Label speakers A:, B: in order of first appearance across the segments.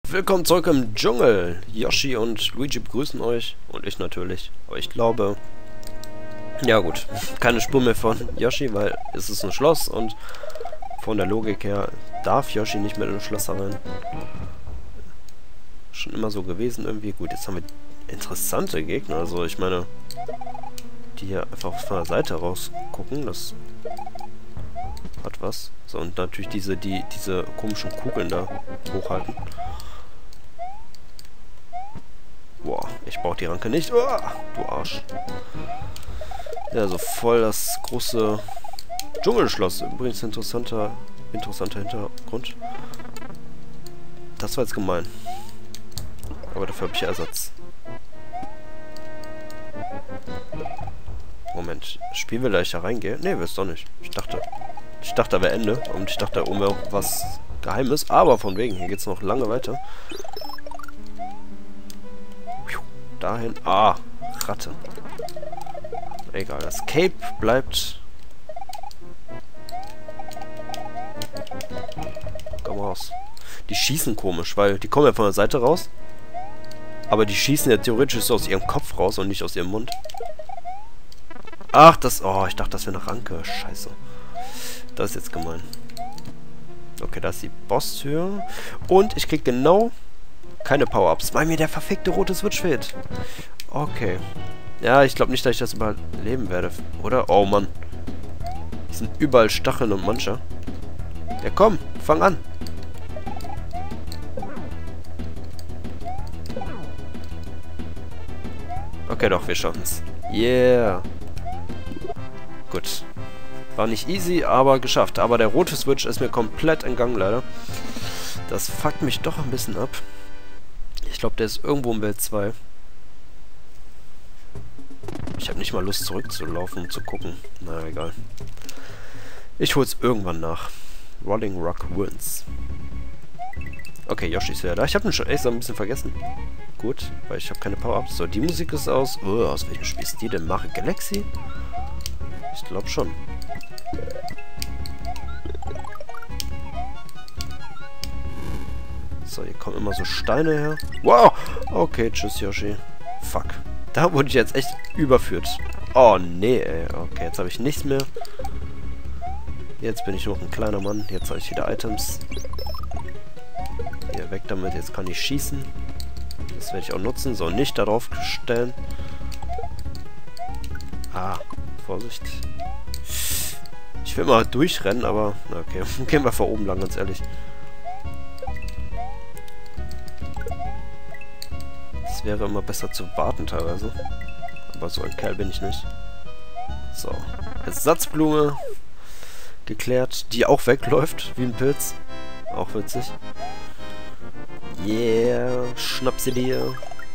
A: Willkommen zurück im Dschungel. Yoshi und Luigi begrüßen euch. Und ich natürlich. Aber ich glaube... Ja gut, keine Spur mehr von Yoshi, weil es ist ein Schloss und von der Logik her darf Yoshi nicht mehr in das Schloss rein. Schon immer so gewesen irgendwie. Gut, jetzt haben wir interessante Gegner. Also ich meine, die hier einfach von der Seite raus gucken. Das hat was. So, und natürlich diese komischen Kugeln da hochhalten. Boah, ich brauche die Ranke nicht. Oh, du Arsch. Ja, so voll das große Dschungelschloss. Übrigens interessanter Hintergrund. Das war jetzt gemein. Aber dafür habe ich Ersatz. Moment, spielen wir gleich da reingehen? Ne, willst doch nicht. Ich dachte, da wäre Ende. Und ich dachte, da oben wäre auch was Geheimes. Aber von wegen, hier geht's noch lange weiter. Dahin. Ah, Ratte. Egal, das Cape bleibt. Komm raus. Die schießen komisch, weil die kommen ja von der Seite raus. Aber die schießen ja theoretisch so aus ihrem Kopf raus und nicht aus ihrem Mund. Ach, das... Oh, ich dachte, das wäre eine Ranke. Scheiße. Das ist jetzt gemein. Okay, da ist die Bosstür. Und ich krieg genau keine Power-Ups, weil mir der verfickte rote Switch fehlt. Okay. Ja, ich glaube nicht, dass ich das überleben werde. Oder? Oh, Mann. Hier sind überall Stacheln und Mancher. Ja, komm. Fang an. Okay, doch. Wir schaffen es. Yeah. Gut. War nicht easy, aber geschafft. Aber der rote Switch ist mir komplett entgangen, leider. Das fuckt mich doch ein bisschen ab. Ich glaube, der ist irgendwo in Welt 2. Ich habe nicht mal Lust zurückzulaufen und zu gucken. Na, egal. Ich hol's irgendwann nach. Rolling Rock wins. Okay, Yoshi ist wieder da. Ich habe ihn schon echt so ein bisschen vergessen. Gut, weil ich habe keine Power-Ups. So, die Musik ist aus... Oh, aus welchem Spiel ist die denn? Mario Galaxy? Ich glaube schon. So, hier kommen immer so Steine her. Wow! Okay, tschüss, Yoshi. Fuck. Da wurde ich jetzt echt überführt. Oh, nee, ey. Okay, jetzt habe ich nichts mehr. Jetzt bin ich noch ein kleiner Mann. Jetzt habe ich wieder Items. Hier, weg damit. Jetzt kann ich schießen. Das werde ich auch nutzen. So, nicht darauf stellen. Ah, Vorsicht. Ich will mal durchrennen, aber... Okay, gehen wir von oben lang, ganz ehrlich. Es wäre immer besser zu warten teilweise. Aber so ein Kerl bin ich nicht. So. Ersatzblume. Geklärt. Die auch wegläuft. Wie ein Pilz. Auch witzig. Yeah. Schnapp sie dir.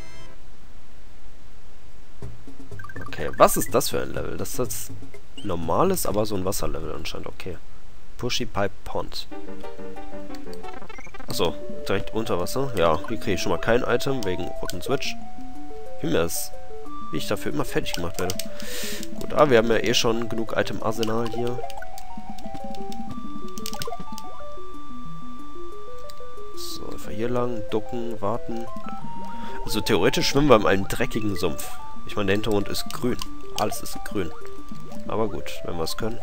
A: Okay. Was ist das für ein Level? Das ist jetzt normales, aber so ein Wasserlevel anscheinend. Okay. Pushy Pipe Pond. Achso, direkt unter Wasser. Ja, hier kriege ich schon mal kein Item wegen roten Switch. Wie ich dafür immer fertig gemacht werde. Gut, aber wir haben ja eh schon genug Item-Arsenal hier. So, einfach hier lang, ducken, warten. Also theoretisch schwimmen wir in einem dreckigen Sumpf. Ich meine, der Hintergrund ist grün. Alles ist grün. Aber gut, wenn wir es können.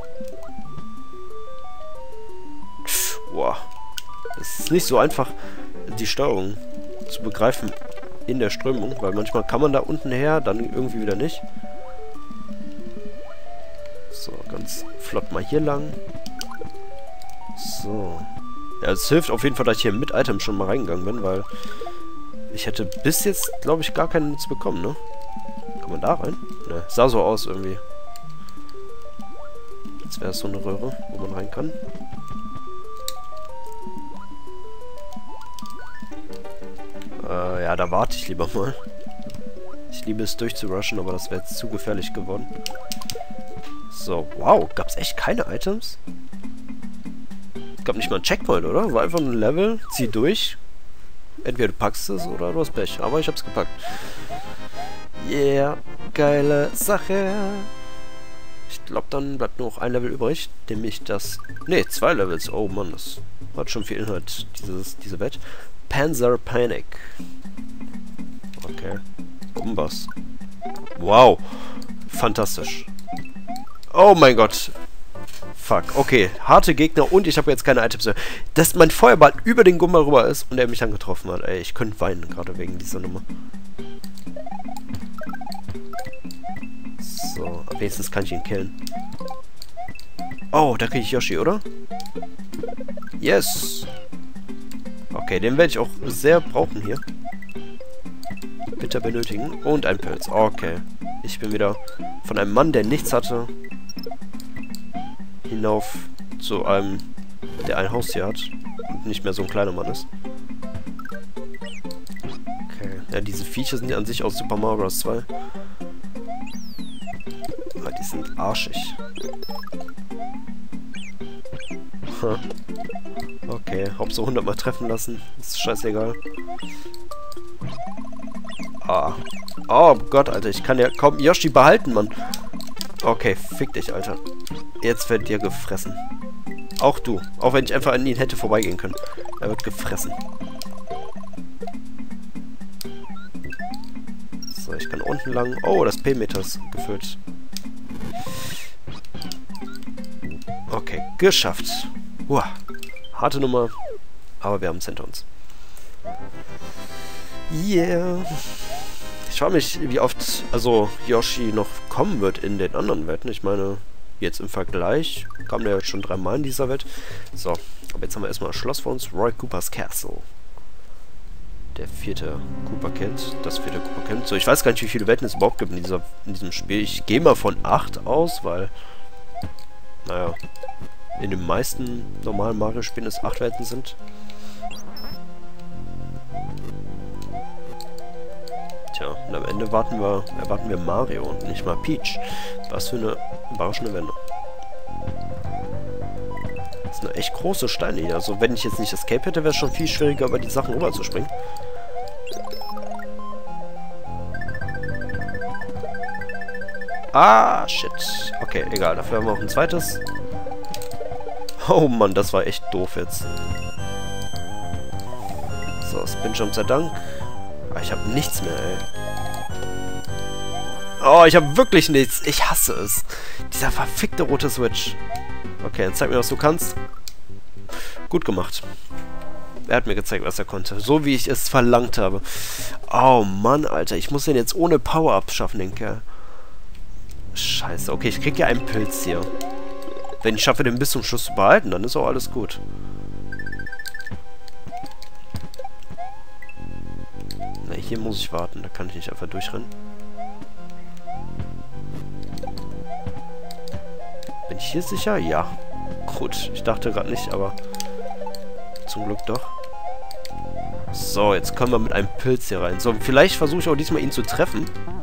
A: Boah. Es ist nicht so einfach, die Steuerung zu begreifen in der Strömung, weil manchmal kann man da unten her, dann irgendwie wieder nicht. So, ganz flott mal hier lang. So. Ja, es hilft auf jeden Fall, dass ich hier mit Item schon mal reingegangen bin, weil ich hätte bis jetzt, glaube ich, gar keinen Nutz bekommen, ne? Kann man da rein? Ne, sah so aus irgendwie. Jetzt wäre es so eine Röhre, wo man rein kann. Ja, da warte ich lieber mal. Ich liebe es durchzurushen, aber das wäre jetzt zu gefährlich geworden. So, wow, gab es echt keine Items? Gab nicht mal einen Checkpoint, oder? War einfach ein Level, zieh durch. Entweder du packst es oder du hast Pech. Aber ich hab's gepackt. Yeah, geile Sache. Ich glaube, dann bleibt nur noch ein Level übrig, nämlich das... Ne, 2 Levels. Oh Mann, das hat schon viel Inhalt, diese Welt. Panzer Panic. Okay. Gumbas. Wow. Fantastisch. Oh mein Gott. Fuck. Okay. Harte Gegner und ich habe jetzt keine Items mehr. Dass mein Feuerball über den Gumba rüber ist und er mich dann getroffen hat. Ey, ich könnte weinen, gerade wegen dieser Nummer. So, wenigstens kann ich ihn killen. Oh, da kriege ich Yoshi, oder? Yes! Okay, den werde ich auch sehr brauchen hier. Bitte benötigen. Und ein Pilz. Okay. Ich bin wieder von einem Mann, der nichts hatte, hinauf zu einem, der ein Haustier hat und nicht mehr so ein kleiner Mann ist. Okay. Ja, diese Viecher sind ja an sich aus Super Mario Bros. 2. Aber die sind arschig. Huh. Okay, Hauptsache 100 Mal treffen lassen. Ist scheißegal. Ah. Oh Gott, Alter. Ich kann ja kaum Yoshi behalten, Mann. Okay, fick dich, Alter. Jetzt wird dir gefressen. Auch du. Auch wenn ich einfach an ihn hätte vorbeigehen können. Er wird gefressen. So, ich kann unten lang. Oh, das P-Meter ist gefüllt. Okay, geschafft. Uah. Harte Nummer. Aber wir haben es hinter uns. Yeah. Ich frage mich, wie oft also Yoshi noch kommen wird in den anderen Welten. Ich meine, jetzt im Vergleich kam der jetzt schon 3-mal in dieser Welt. So, aber jetzt haben wir erstmal das Schloss vor uns. Roy Koopas Castle. Der 4. Koopa-Kind. Das 4. Koopa-Kind. So, ich weiß gar nicht, wie viele Welten es überhaupt gibt in diesem Spiel. Ich gehe mal von 8 aus, weil, naja, in den meisten normalen Mario-Spielen es 8 Welten sind. Tja, und am Ende erwarten wir Mario und nicht mal Peach. Was für eine überraschende Wende. Das sind echt große Steine hier. Also wenn ich jetzt nicht Escape hätte, wäre es schon viel schwieriger, über die Sachen rüberzuspringen. Ah, shit. Okay, egal. Dafür haben wir auch ein zweites. Oh Mann, das war echt doof jetzt. So, Spinjump sei Dank. Aber ich habe nichts mehr, ey. Oh, ich habe wirklich nichts. Ich hasse es. Dieser verfickte rote Switch. Okay, dann zeig mir, was du kannst. Gut gemacht. Er hat mir gezeigt, was er konnte. So, wie ich es verlangt habe. Oh Mann, Alter. Ich muss den jetzt ohne Power-Up schaffen, den Kerl. Scheiße. Okay, ich krieg ja einen Pilz hier. Wenn ich schaffe, den bis zum Schluss zu behalten, dann ist auch alles gut. Na, hier muss ich warten. Da kann ich nicht einfach durchrennen. Bin ich hier sicher? Ja. Gut, ich dachte gerade nicht, aber zum Glück doch. So, jetzt kommen wir mit einem Pilz hier rein. So, vielleicht versuche ich auch diesmal ihn zu treffen.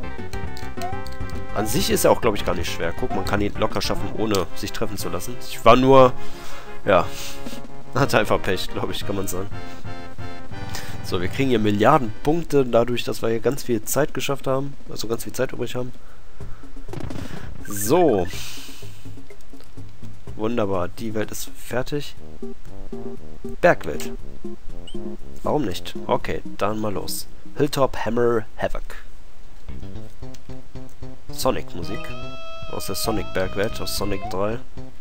A: An sich ist er auch, glaube ich, gar nicht schwer. Guck, man kann ihn locker schaffen, ohne sich treffen zu lassen. Ich war nur, ja, hatte einfach Pech, glaube ich, kann man sagen. So, wir kriegen hier Milliarden Punkte, dadurch, dass wir hier ganz viel Zeit geschafft haben. Also ganz viel Zeit übrig haben. So. Wunderbar, die Welt ist fertig. Bergwelt. Warum nicht? Okay, dann mal los. Hilltop Hammer Havoc. Sonic-Musik. Aus der Sonic-Bergwelt, aus Sonic 3.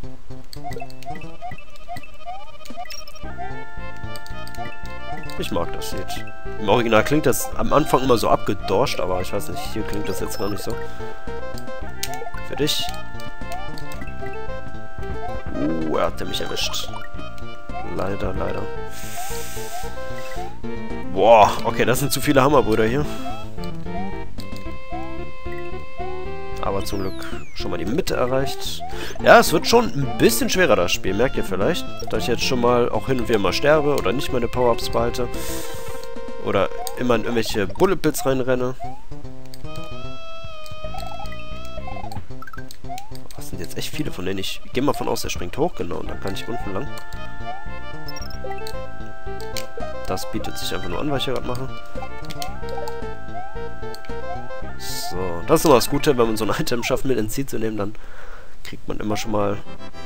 A: Ich mag das Lied. Im Original klingt das am Anfang immer so abgedorscht, aber ich weiß nicht, hier klingt das jetzt gar nicht so. Für dich. Er hat mich erwischt. Leider, leider. Boah, okay, das sind zu viele Hammerbrüder hier. Aber zum Glück schon mal die Mitte erreicht. Ja, es wird schon ein bisschen schwerer, das Spiel. Merkt ihr vielleicht? Da ich jetzt schon mal auch hin und wieder mal sterbe oder nicht meine Power-Ups behalte. Oder immer in irgendwelche Bullet Bills reinrenne. Das sind jetzt echt viele von denen. Ich gehe mal von aus, der springt hoch, genau. Und dann kann ich unten lang. Das bietet sich einfach nur an, was ich hier gerade mache. So, das ist immer das Gute, wenn man so ein Item schafft, mit ins Ziel zu nehmen, dann kriegt man immer schon mal...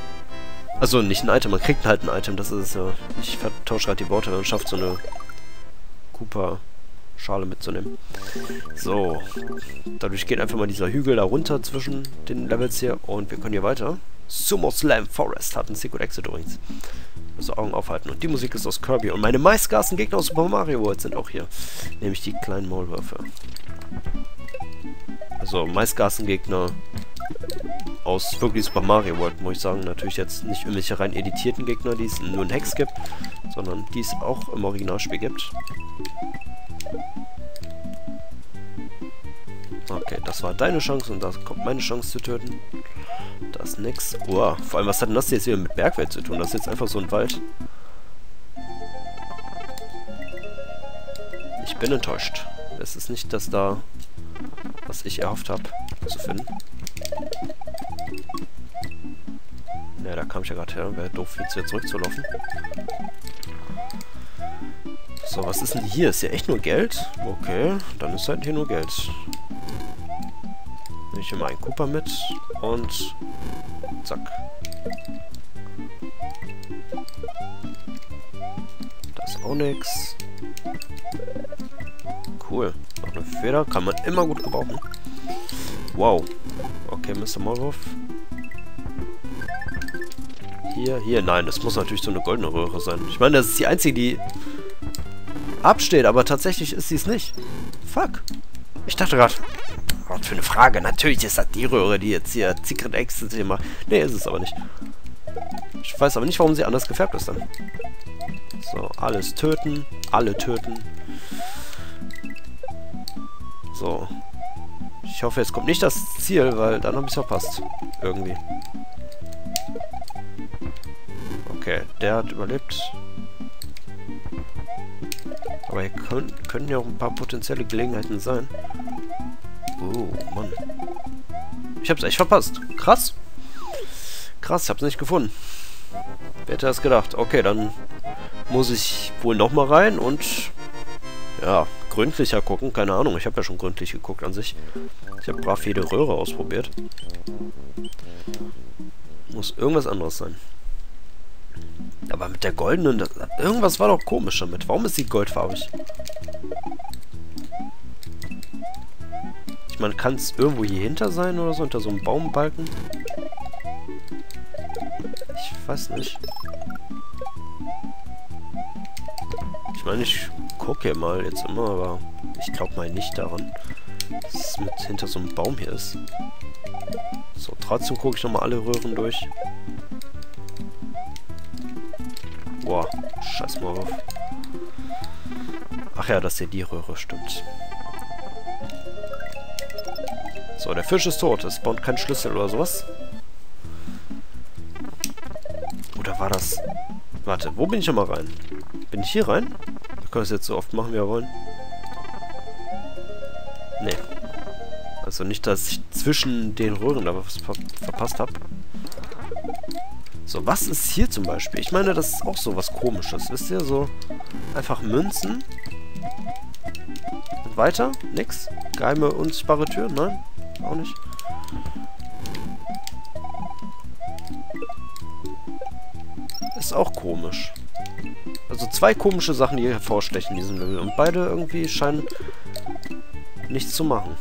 A: Also nicht ein Item, man kriegt halt ein Item, das ist es ja. Ich vertausche gerade die Worte, wenn man schafft, so eine Koopa-Schale mitzunehmen. So. Dadurch geht einfach mal dieser Hügel da runter zwischen den Levels hier und wir können hier weiter. Sumo Slam Forest hat einen Secret Exit übrigens. Also Augen aufhalten. Und die Musik ist aus Kirby. Und meine meistgehassten Gegner aus Super Mario World sind auch hier. Nämlich die kleinen Maulwürfe. Also meistgehassten Gegner aus wirklich Super Mario World, muss ich sagen. Natürlich jetzt nicht irgendwelche rein editierten Gegner, die es nur in Hex gibt, sondern die es auch im Originalspiel gibt. Okay, das war deine Chance und da kommt meine Chance zu töten. Das ist nix. Wow, vor allem, was hat denn das jetzt hier mit Bergwelt zu tun? Das ist jetzt einfach so ein Wald. Ich bin enttäuscht. Es ist nicht das da, was ich erhofft habe zu finden. Ja, da kam ich ja gerade her. Wäre doof, jetzt wieder zurückzulaufen. So, was ist denn hier? Ist hier echt nur Geld? Okay, dann ist halt hier nur Geld. Nehme ich hier mal einen Koopa mit und zack. Das ist auch nix. Cool. Noch eine Feder. Kann man immer gut gebrauchen. Wow. Okay, Mr. Maulwurf. Hier. Nein, das muss natürlich so eine goldene Röhre sein. Ich meine, das ist die einzige, die absteht, aber tatsächlich ist sie es nicht. Fuck. Ich dachte gerade, was für eine Frage. Natürlich ist das die Röhre, die jetzt hier Secret Exit hier macht. Nee, ist es aber nicht. Ich weiß aber nicht, warum sie anders gefärbt ist dann. So, alles töten. Alle töten. So. Ich hoffe, jetzt kommt nicht das Ziel, weil dann habe ich es verpasst. Irgendwie. Okay, der hat überlebt. Aber hier könnten ja auch ein paar potenzielle Gelegenheiten sein. Oh, Mann. Ich hab's echt verpasst. Krass. Krass, ich hab's nicht gefunden. Wer hätte das gedacht? Okay, dann muss ich wohl nochmal rein und ja, gründlicher gucken. Keine Ahnung, ich habe ja schon gründlich geguckt an sich. Ich habe brav jede Röhre ausprobiert. Muss irgendwas anderes sein. Aber mit der goldenen... irgendwas war doch komisch damit. Warum ist sie goldfarbig? Ich meine, kann es irgendwo hier hinter sein oder so? Unter so einem Baumbalken? Ich weiß nicht. Ich meine, ich gucke ja mal jetzt immer, aber ich glaube mal nicht daran, dass es mit hinter so einem Baum hier ist. So, trotzdem gucke ich nochmal alle Röhren durch. Boah, scheiß Maulwurf. Ach ja, das ist hier die Röhre, stimmt. So, der Fisch ist tot. Es spawnt kein Schlüssel oder sowas. Oder war das... Warte, wo bin ich nochmal rein? Bin ich hier rein? Wir können es jetzt so oft machen, wie wir wollen. Nee. Also nicht, dass ich zwischen den Röhren da was verpasst habe. So, was ist hier zum Beispiel? Ich meine, das ist auch so was Komisches. Wisst ihr, so einfach Münzen. Und weiter? Nix? Geheime, unsichtbare Tür? Nein? Auch nicht. Ist auch komisch. Also zwei komische Sachen, die hervorstechen in diesem Level. Und beide irgendwie scheinen nichts zu machen.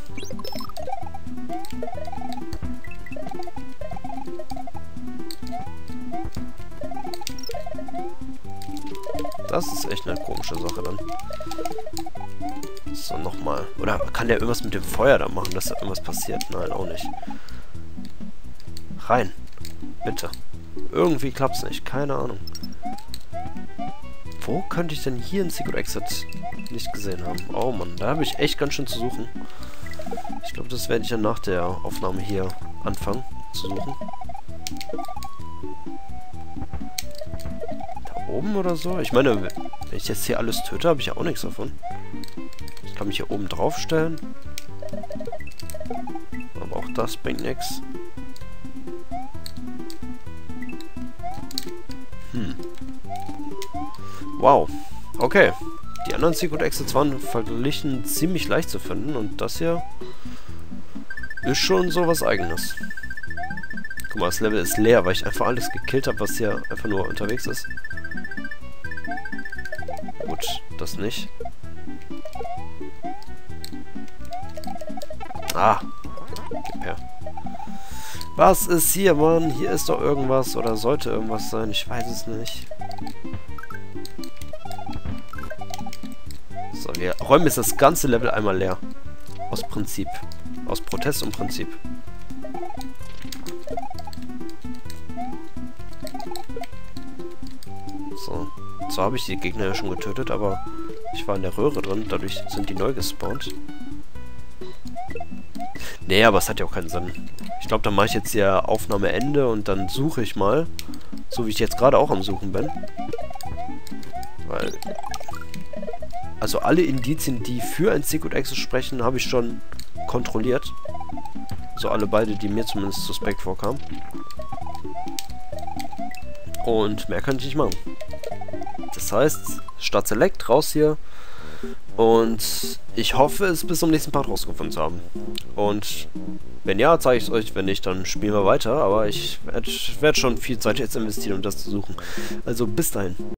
A: Das ist echt eine komische Sache dann. So, nochmal. Oder kann der irgendwas mit dem Feuer da machen, dass da irgendwas passiert? Nein, auch nicht. Rein. Bitte. Irgendwie klappt's nicht. Keine Ahnung. Wo könnte ich denn hier einen Secret Exit nicht gesehen haben? Oh Mann, da habe ich echt ganz schön zu suchen. Ich glaube, das werde ich dann nach der Aufnahme hier anfangen zu suchen. Oben oder so? Ich meine, wenn ich jetzt hier alles töte, habe ich ja auch nichts davon. Ich kann mich hier oben drauf stellen. Aber auch das bringt nichts. Wow. Okay. Die anderen Secret Exits waren verglichen ziemlich leicht zu finden. Und das hier ist schon so was Eigenes. Guck mal, das Level ist leer, weil ich einfach alles gekillt habe, was hier einfach nur unterwegs ist. Gut, das nicht. Ah, gib her. Was ist hier, Mann? Hier ist doch irgendwas oder sollte irgendwas sein. Ich weiß es nicht. So, wir räumen jetzt das ganze Level einmal leer. Aus Prinzip. Aus Protest und Prinzip. So. Zwar habe ich die Gegner ja schon getötet, aber ich war in der Röhre drin. Dadurch sind die neu gespawnt. Nee, aber es hat ja auch keinen Sinn. Ich glaube, dann mache ich jetzt hier Aufnahme Ende und dann suche ich mal. So wie ich jetzt gerade auch am Suchen bin. Weil... Also alle Indizien, die für ein Secret Access sprechen, habe ich schon kontrolliert. So alle beide, die mir zumindest suspekt vorkamen. Und mehr kann ich nicht machen. Das heißt, Start Select, raus hier. Und ich hoffe, es bis zum nächsten Part rausgefunden zu haben. Und wenn ja, zeige ich es euch. Wenn nicht, dann spielen wir weiter. Aber ich werde schon viel Zeit jetzt investieren, um das zu suchen. Also bis dahin.